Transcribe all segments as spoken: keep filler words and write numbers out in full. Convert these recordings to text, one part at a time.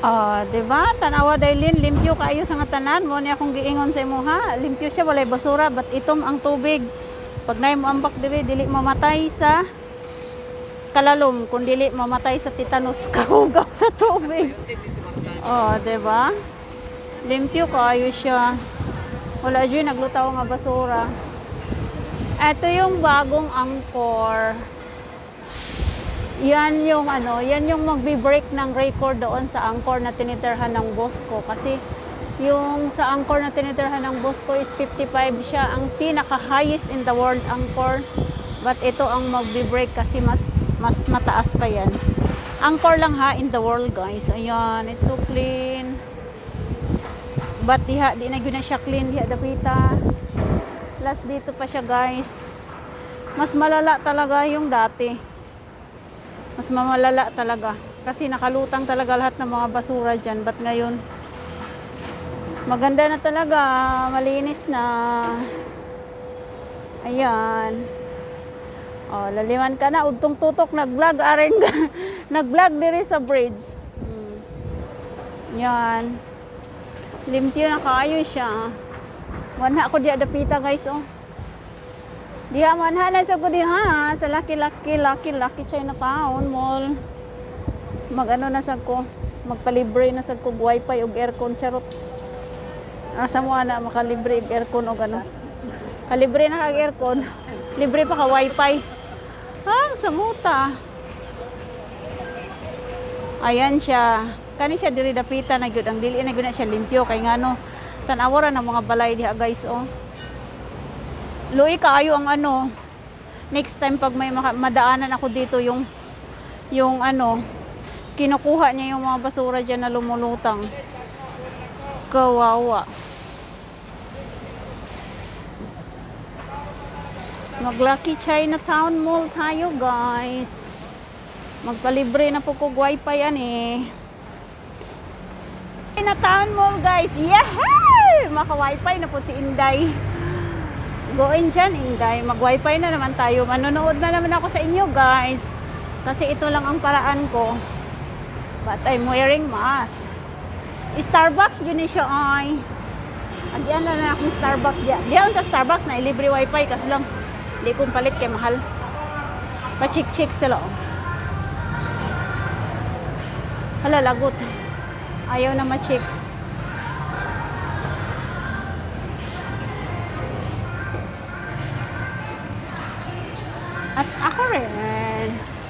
Ah, di ba? Tanawa daylin limpyo kaayo sa nga tanan mo ni akong giingon sa imo ha. Limpyo siya walay basura but itom ang tubig. Pag nay mo ambak diri dili mamatay sa kalalom kun dili mamatay sa tetanus kahugaw sa tubig. Oh, di ba? Limpyo kaayo siya. Wala dyan naglutaw nga basura. Ito yung bagong Angkor. Yan yung ano, yan yung magbi-break ng record doon sa Angkor na tinitirhan ng boss ko. Kasi yung sa Angkor na tinitirhan ng boss ko is fifty-five siya. Ang pinaka-highest in the world Angkor. But ito ang magbi-break kasi mas mas mataas pa yan. Angkor lang ha in the world guys. Ayan, it's so clean. But diha, di na yun na siya clean. Diha dapita. Last dito pa siya guys. Mas malala talaga yung dati. Mas mamalala talaga. Kasi nakalutang talaga lahat ng mga basura dyan. But ngayon, maganda na talaga. Malinis na. Ayan. O, laliman ka na. Udtong tutok. Nag-vlog. Arin ka. Nag-vlog diri sa bridge. Hmm. Yan. Limpyo na kaayo siya. Wanha ko diya dapita guys. Oh. Diha man halas ako diha sa laki-laki laki-laki Chinatown Mall. Mag-ano na sad ko, magpalibre na sad ko wifi ug aircon charot. Asa mo ana makalibre og aircon og ano. Kalibre na kag aircon, libre pa ka wifi. Ah, sa muta. Ayan siya. Kani siya diri dapita na gyud ang dili na gyud na siya limpyo kay ngano tan-awara ng mga balay diha guys oh. Luoy kaayo ang ano. Next time pag may madaanan ako dito yung yung ano kinukuha niya yung mga basura diyan na lumulutang. Kawawa. Mag-Lucky Chinatown Mall tayo guys. Magpalibre na po ko wifi yan eh. Chinatown Mall guys. Yehey! Maka-wifi na po si Inday. Go in dyan, Inday. Mag-wifi na naman tayo. Manonood na naman ako sa inyo, guys. Kasi ito lang ang paraan ko. But I'm wearing mask. Starbucks, yun siya, ay. Agyan na na akong Starbucks. Diyan sa Starbucks na ilibre wifi kasi lang hindi kong palit kay mahal. Pa-chick-chick sila, oh. Hala, lagot. Ayaw na ma-chick. At ako rin.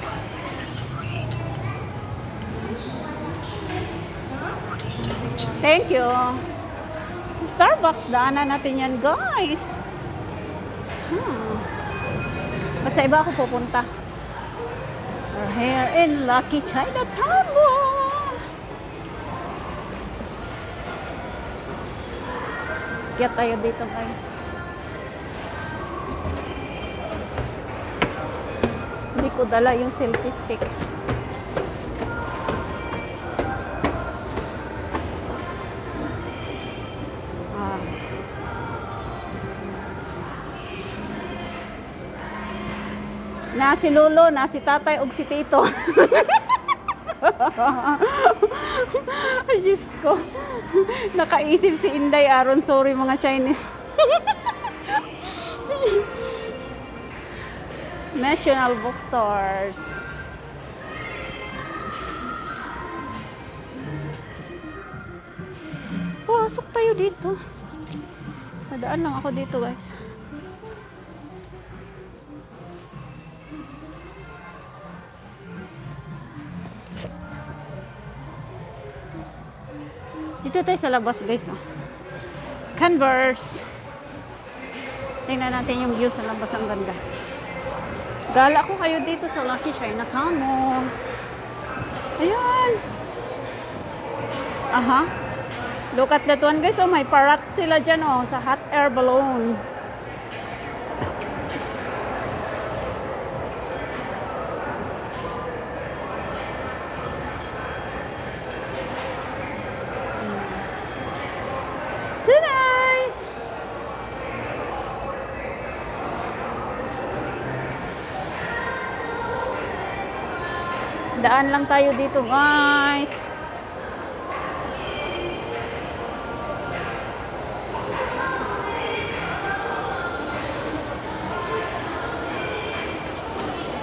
Thank you. Starbucks, daanan natin yan, guys. Hmm. Ba't sa iba ako pupunta? We're here in Lucky Chinatown Mall. Kaya tayo dito, guys. Hindi ko dala yung selfie stick. Ah. Na si Lolo, na si Tatay, ug si Tito. Ay, Diyos ko. Nakaisip si Inday aron. Sorry mga Chinese. National Bookstores. Pasok tayo dito. Nadaan lang ako dito, guys. Dito tayo sa labas, guys. Oh. Converse. Tingnan natin yung view sa labas. Ang ganda. Gala ko kayo dito sa Lucky Chinatown Mall. Ayan. Aha. Look at that one, guys. Oh, may parrot sila dyan, oh, sa hot air balloon. So nice. Daan lang tayo dito, guys.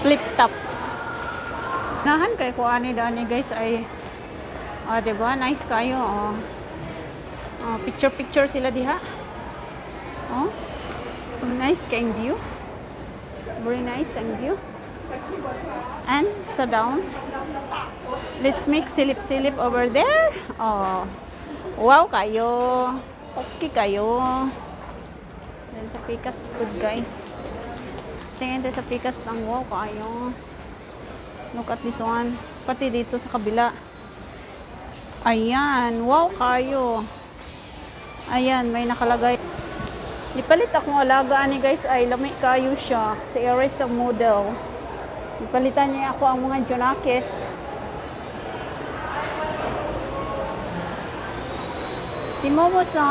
Flip top. Nahan kay ko ani dani guys ay ah, diba? Nice kayo. Oh. Oh, picture picture sila diha. Oh. Nice kayong view. Very nice ang view. And sa down. Let's make silip-silip over there. Oh. Wow kayo. Okay kayo. Then sa pikas good guys. Tingin tayo sa pikas ng wow kayo. Look at this one. Pati dito sa kabila. Ayan. Wow kayo. Ayan. May nakalagay. Ipalit akong alagaan ni guys ay lami kayo siya. Si Eric sa model. Ipalitan niya ako ang mga Junakis. Si Momo-sa.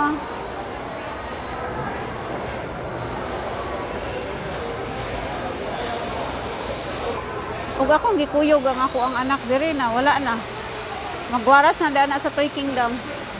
Ug akong gikuyog ang ako ang anak diri na wala na. Magwaras na daan na sa Toy Kingdom.